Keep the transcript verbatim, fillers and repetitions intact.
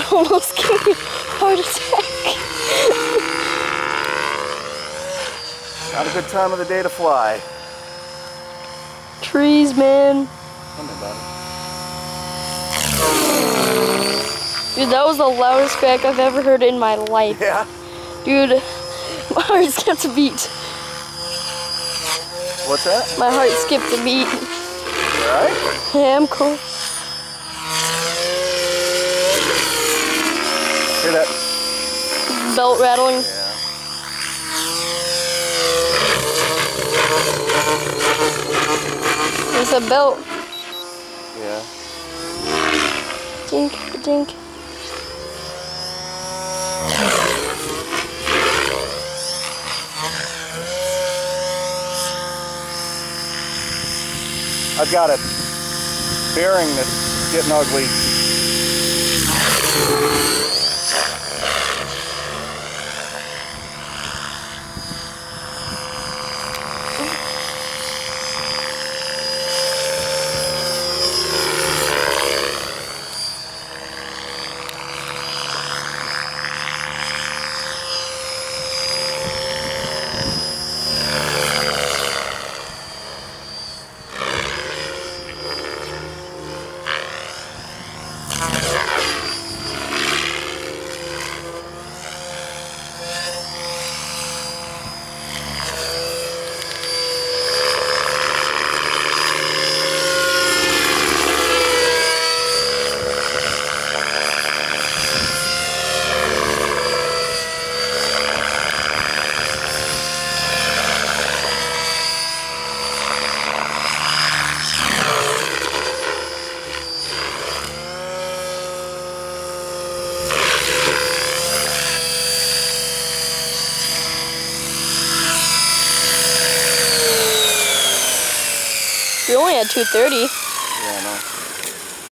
almost gave me a heart attack. Not a good time of the day to fly. Trees, man. Come here, buddy. Dude, that was the loudest crack I've ever heard in my life. Yeah? Dude, my heart skipped a beat. What's that? My heart skipped a beat. You alright? Yeah, I'm cool. Hear that? Belt rattling. Yeah. It's a belt. Yeah. Dink, dink. I've got a bearing that's getting ugly. We only had two thirty. Yeah, I know.